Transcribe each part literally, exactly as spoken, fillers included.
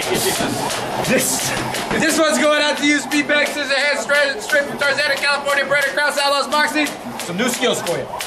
This this one's going out to you, Speed Bag, Scissor Hands, straight, straight from Tarzana, California, Brandon Krause, Outlaws Boxing. Some new skills for you.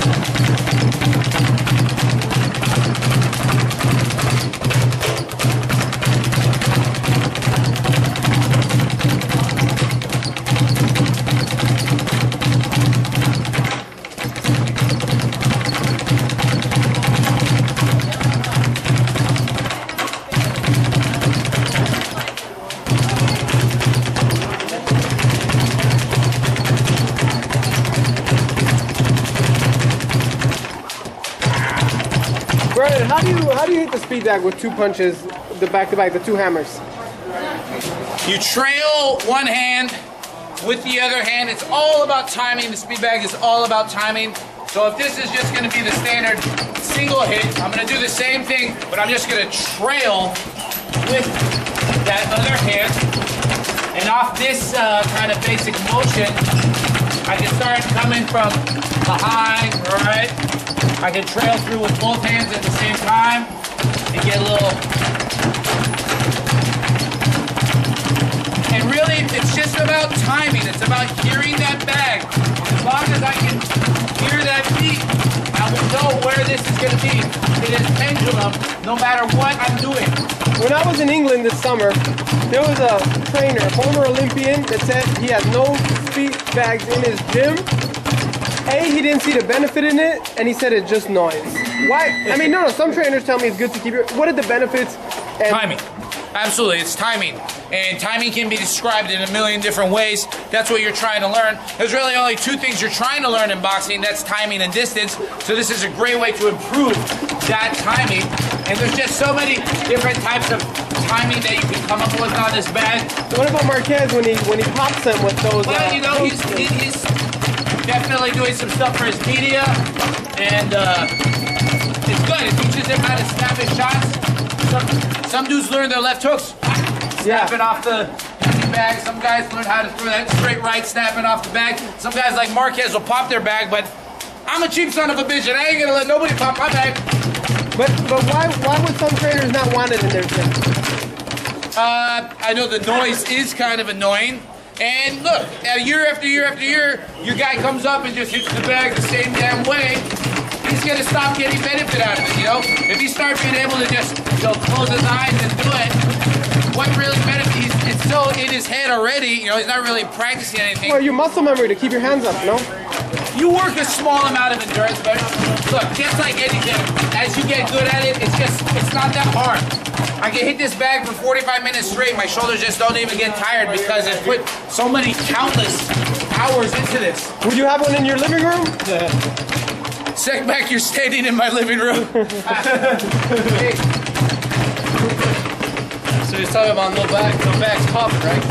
Brandon, how do you how do you hit the speed bag with two punches, the back to back, the two hammers? You trail one hand with the other hand. It's all about timing. The speed bag is all about timing. So if this is just going to be the standard single hit, I'm going to do the same thing, but I'm just going to trail with that other hand. And off this uh, kind of basic motion, I can start coming from behind, all right? I can trail through with both hands at the same time and get a little. And really, it's just about timing. It's about hearing that bag. As long as I can hear that beat, I will know where this is going to be. It is pendulum, no matter what I'm doing. When I was in England this summer, there was a trainer, a former Olympian, that said he had no speed bags in his gym. A, he didn't see the benefit in it, and he said it's just noise. Why? I mean, no, no, some trainers tell me it's good to keep your... What are the benefits? And timing. Absolutely, it's timing. And timing can be described in a million different ways. That's what you're trying to learn. There's really only two things you're trying to learn in boxing. That's timing and distance. So this is a great way to improve that timing. And there's just so many different types of timing that you can come up with on this bag. What about Marquez when he when he pops them with those... Well, uh, you know, he's... he's definitely doing some stuff for his media, and uh, it's good. It teaches him how to snap his shots. Some, some dudes learn their left hooks, snapping yeah. off the bag. Some guys learn how to throw that straight right, snapping off the bag. Some guys like Marquez will pop their bag, but I'm a cheap son of a bitch, and I ain't gonna let nobody pop my bag. But but why why would some trainers not want it in their gym? Uh, I know the noise is kind of annoying. And look, year after year after year, your guy comes up and just hits the bag the same damn way. He's gonna stop getting benefit out of it, you know? If he starts being able to just, you know, close his eyes and do it, what really benefits? It's so in his head already, you know, he's not really practicing anything. Well, your muscle memory to keep your hands up, no? You work a small amount of endurance, but look, just like anything, as you get good at it, it's just, it's not that hard. I can hit this bag for forty-five minutes straight. My shoulders just don't even get tired because I put so many countless hours into this. Would you have one in your living room? Sec back, you're standing in my living room. Hey. So he's talking about no bag, no bags popping, right?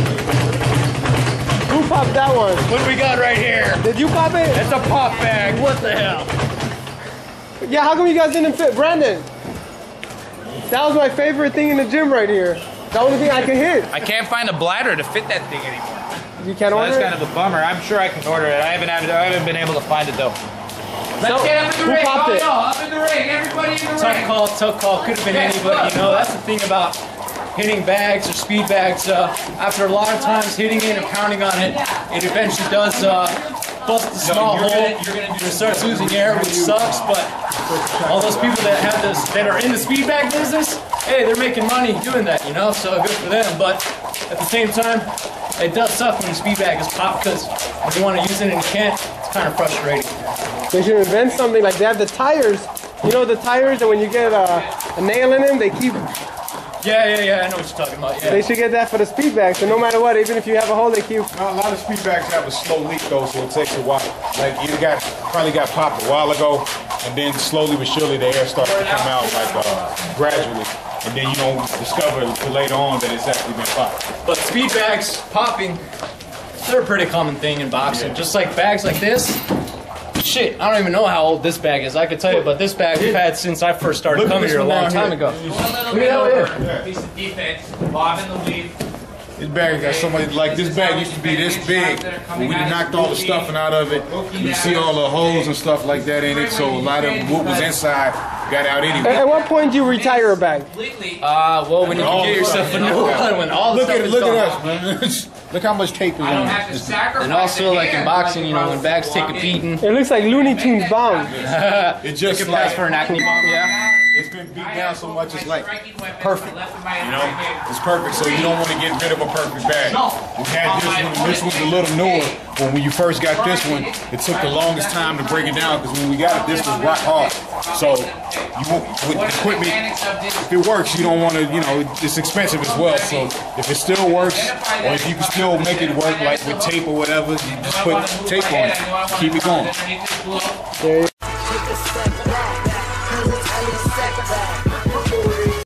Who popped that one? What do we got right here? Did you pop it? It's a pop bag. What the hell? Yeah, how come you guys didn't fit? Brandon, that was my favorite thing in the gym right here. The only thing I can hit. I can't find a bladder to fit that thing anymore. You can't so order that's it? That's kind of a bummer. I'm sure I can order it. I haven't had, I haven't been able to find it though. Let's so, get up in the who ring. Popped oh, it? no, up in the ring. Everybody in the tough ring. call, tough call. Could have been Yes, anybody, look, you know. look. That's the thing about hitting bags or speed bags. Uh, after a lot of times hitting it and pounding on it, it eventually does uh, bust the small you're hole. gonna- you're gonna do and it starts losing air, which sucks. But all those people that have this, that are in the speed bag business, hey, they're making money doing that, you know. So good for them. But at the same time, it does suck when the speed bag is popped because when you want to use it and you can't, it's kind of frustrating. They should invent something like they have the tires. You know the tires that when you get a, a nail in them, they keep... Yeah, yeah, yeah, I know what you're talking about, yeah. They should get that for the speed bag, so no matter what, even if you have a hole, they keep... A lot of speed bags have a slow leak though, so it takes a while. Like you got probably got popped a while ago, and then slowly but surely the air starts to come out like uh, gradually. And then you don't discover until later on that it's actually been popped. But speed bags popping, they're a pretty common thing in boxing. Yeah. Just like bags like this. Shit, I don't even know how old this bag is. I could tell you, but this bag we've had since I first started coming here a long time ago. Go a little bit over. Piece of defense. Bob in the weave. This bag got so much, like this bag used to be this big, but we done knocked all the stuffing out of it. You see all the holes and stuff like that in it, so a lot of what was inside got out At, anyway. at what point do you retire a bag? Uh, well, when you All can get the yourself stuff. a new one, when all the Look stuff at is look gone. at us, man. Look how much tape is I don't on have to this. sacrifice. And also, a like in hair. boxing, you know, when bags take a beating, It looks like Looney Tunes bound. It just pass like for an acne bomb. Yeah. it's been beat down so much. It's like perfect. You know, it's perfect. So you don't want to get rid of a perfect bag. We had this one. And this one's a little newer. But when you first got this one, it took the longest time to break it down because when we got it, this was rock hard. So you won't, with the equipment, if it works, you don't want to. You know, it's expensive as well. So if it still works, or if you can still make it work, like with tape or whatever, you just put tape on it, keep it going. There you